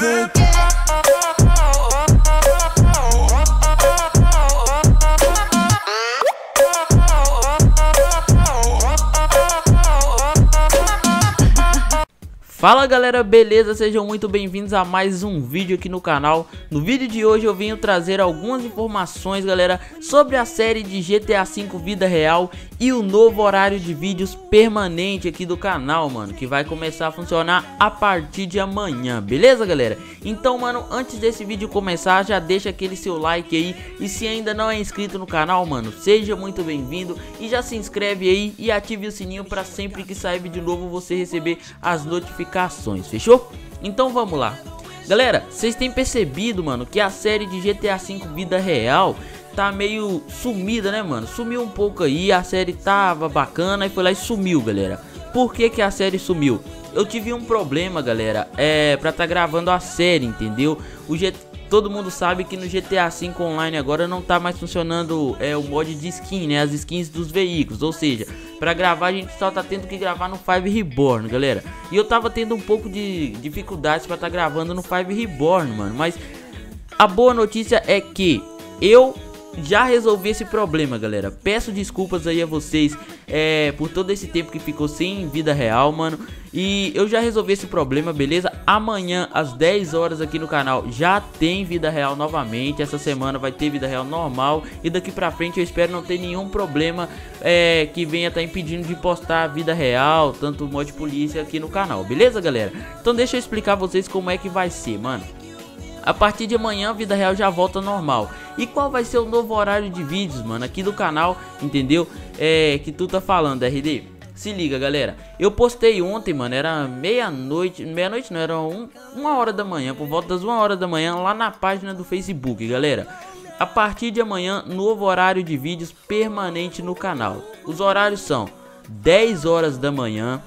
Fala galera, beleza? Sejam muito bem-vindos a mais um vídeo aqui no canal. No vídeo de hoje eu venho trazer algumas informações, galera, sobre a série de GTA V Vida Real e o novo horário de vídeos permanente aqui do canal, mano, que vai começar a funcionar a partir de amanhã, beleza, galera? Então, mano, antes desse vídeo começar, já deixa aquele seu like aí, e se ainda não é inscrito no canal, mano, seja muito bem-vindo e já se inscreve aí e ative o sininho para sempre que sair vídeo novo você receber as notificações, fechou? Então vamos lá. Galera, vocês têm percebido, mano, que a série de GTA V Vida Real tá meio sumida, né, mano? Sumiu um pouco aí, a série tava bacana e foi lá e sumiu, galera. Por que que a série sumiu? Eu tive um problema, galera, pra tá gravando a série, entendeu? Todo mundo sabe que no GTA V Online agora não tá mais funcionando o mod de skin, né? As skins dos veículos, ou seja, pra gravar a gente só tá tendo que gravar no 5 Reborn, galera. E eu tava tendo um pouco de dificuldades pra tá gravando no 5 Reborn, mano. Mas a boa notícia é que eu já resolvi esse problema, galera. Peço desculpas aí a vocês por todo esse tempo que ficou sem vida real, mano. E eu já resolvi esse problema, beleza? Amanhã às 10 horas aqui no canal já tem vida real novamente. Essa semana vai ter vida real normal. E daqui pra frente eu espero não ter nenhum problema que venha estar impedindo de postar vida real, tanto mod polícia aqui no canal, beleza, galera? Então deixa eu explicar a vocês como é que vai ser, mano. A partir de amanhã a vida real já volta normal. E qual vai ser o novo horário de vídeos, mano, aqui do canal, entendeu? Que tu tá falando, RD. Se liga, galera. Eu postei ontem, mano, era meia-noite não, era 1h da manhã, por volta das 1h da manhã, lá na página do Facebook, galera. A partir de amanhã, novo horário de vídeos permanente no canal. Os horários são 10 horas da manhã,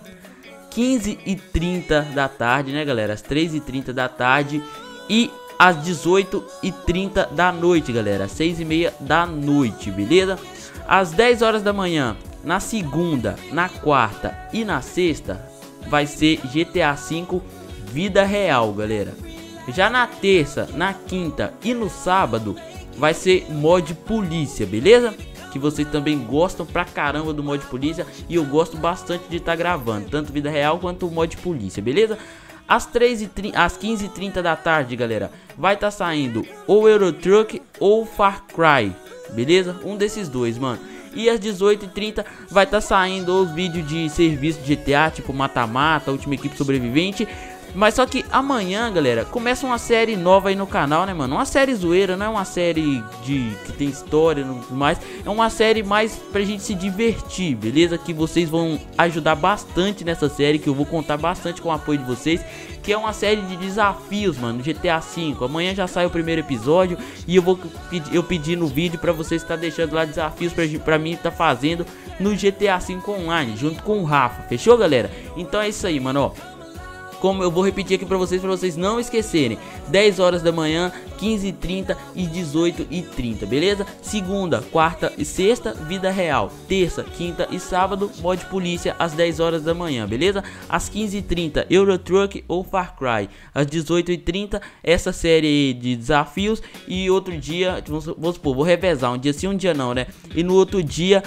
15h30 da tarde, né, galera? Às 3h30 da tarde e às 18h30 da noite, galera, às 6h30 da noite, beleza? Às 10 horas da manhã, na segunda, na quarta e na sexta, vai ser GTA V Vida Real, galera. Já na terça, na quinta e no sábado, vai ser mod polícia, beleza? Que vocês também gostam pra caramba do mod polícia e eu gosto bastante de estar gravando, tanto vida real quanto o mod polícia, beleza? Às 15h30 da tarde, galera, vai estar saindo ou Euro Truck ou Far Cry, beleza? Um desses dois, mano. E às 18h30 vai estar saindo os vídeos de serviço de GTA, tipo Mata-Mata, Última Equipe Sobrevivente. Mas só que amanhã, galera, começa uma série nova aí no canal, né, mano? Uma série zoeira, não é uma série que tem história e tudo mais. É uma série mais pra gente se divertir, beleza? Que vocês vão ajudar bastante nessa série, que eu vou contar bastante com o apoio de vocês. Que é uma série de desafios, mano, no GTA V. Amanhã já sai o primeiro episódio e eu pedi no vídeo pra vocês estar deixando lá desafios pra mim estar fazendo no GTA V Online, junto com o Rafa. Fechou, galera? Então é isso aí, mano, ó. Como eu vou repetir aqui pra vocês não esquecerem. 10 horas da manhã, 15h30 e 18h30, beleza? Segunda, quarta e sexta, vida real. Terça, quinta e sábado, mod polícia às 10 horas da manhã, beleza? Às 15h30, Euro Truck ou Far Cry. Às 18h30, essa série de desafios. E outro dia, vamos supor, vou revezar. Um dia sim, um dia não, né? E no outro dia,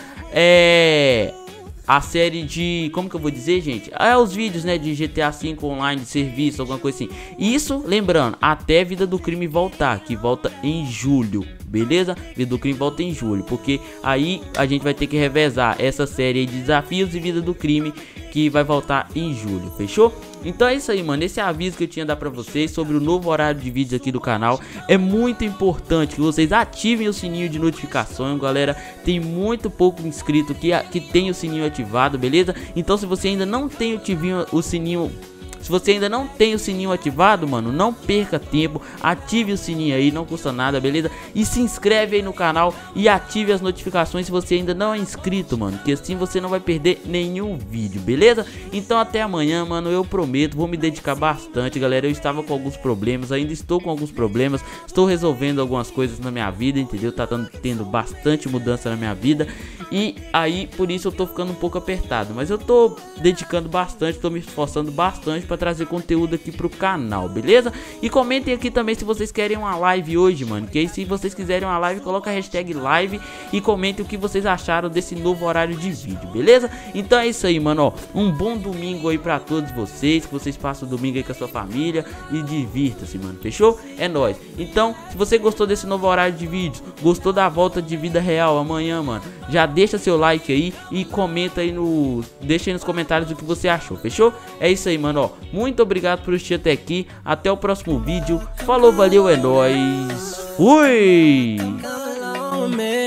a série de, como que eu vou dizer, gente? Os vídeos, né, de GTA V Online, de serviço, alguma coisa assim. Isso, lembrando, até Vida do Crime voltar, que volta em julho, beleza? Vida do Crime volta em julho, porque aí a gente vai ter que revezar essa série de desafios e Vida do Crime, que vai voltar em julho, fechou? Então é isso aí, mano, esse é o aviso que eu tinha a dar pra vocês sobre o novo horário de vídeos aqui do canal. É muito importante que vocês ativem o sininho de notificações, galera. Tem muito pouco inscrito que tem o sininho ativado, beleza? Então se você ainda não tem o sininho Se você ainda não tem o sininho ativado, mano, não perca tempo, ative o sininho aí, não custa nada, beleza? E se inscreve aí no canal e ative as notificações se você ainda não é inscrito, mano, que assim você não vai perder nenhum vídeo, beleza? Então até amanhã, mano, eu prometo, vou me dedicar bastante, galera. Eu estava com alguns problemas, ainda estou com alguns problemas, estou resolvendo algumas coisas na minha vida, entendeu? Tá tendo bastante mudança na minha vida e aí por isso eu tô ficando um pouco apertado, mas eu tô dedicando bastante, tô me esforçando bastante pra trazer conteúdo aqui pro canal, beleza? E comentem aqui também se vocês querem uma live hoje, mano, que aí se vocês quiserem uma live, coloca a hashtag live e comentem o que vocês acharam desse novo horário de vídeo, beleza? Então é isso aí, mano, ó, um bom domingo aí pra todos vocês, que vocês passem o domingo aí com a sua família e divirta-se, mano, fechou? É nóis. Então, se você gostou desse novo horário de vídeos, gostou da volta de vida real amanhã, mano, já deixa seu like aí e comenta aí deixa aí nos comentários o que você achou, fechou? É isso aí, mano, ó, muito obrigado por assistir até aqui, até o próximo vídeo, falou, valeu, é nóis, fui!